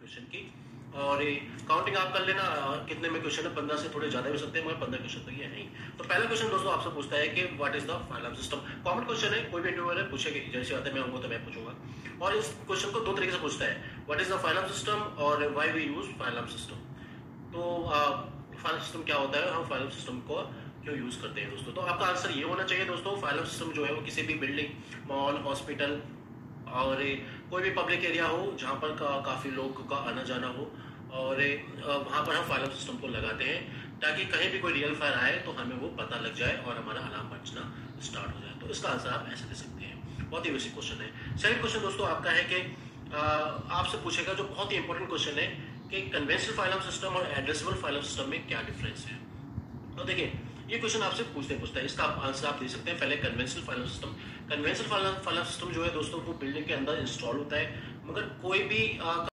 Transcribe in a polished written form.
Question की। और counting आप कर लेना कितने में क्वेश्चन है, 15 से थोड़े ज्यादा भी सकते हैं, मगर 15 क्वेश्चन तो ये है ही। तो पहला क्वेश्चन दोस्तों आपसे पूछता है कि what is the fire alarm system. Common question है, कोई भी इंटरव्यूअर है पूछेगा, जैसे आता है मैं आऊंगा तो मैं पूछूंगा। और इस क्वेश्चन को दो तरीके से पूछता है, what is the fire alarm system और why we use fire alarm system. तो फाइल सिस्टम क्या होता है, हम फाइल सिस्टम को क्यों यूज करते हैं दोस्तों। तो आपका आंसर ये होना चाहिए दोस्तों, फाइल सिस्टम जो है वो किसी भी बिल्डिंग, मॉल, हॉस्पिटल और कोई भी पब्लिक एरिया हो जहाँ पर काफी लोग का आना जाना हो, और वहां पर हम फाइल सिस्टम को लगाते हैं ताकि कहीं भी कोई रियल फायर आए तो हमें वो पता लग जाए और हमारा अलार्म बजना स्टार्ट हो जाए। तो इसका आंसर आप ऐसे दे सकते हैं, बहुत ही बेसिक क्वेश्चन है। सेकंड क्वेश्चन दोस्तों आपका है कि आपसे पूछेगा जो बहुत ही इंपॉर्टेंट क्वेश्चन है कि कन्वेंशनल फाइल अलार्म सिस्टम और एड्रेसेबल फाइल अलार्म सिस्टम में क्या डिफरेंस है। तो देखिए ये क्वेश्चन आपसे पूछता है, इसका आंसर आप दे सकते हैं। पहले conventional fire alarm system, conventional fire alarm system जो है दोस्तों वो बिल्डिंग के अंदर इंस्टॉल होता है, मगर कोई भी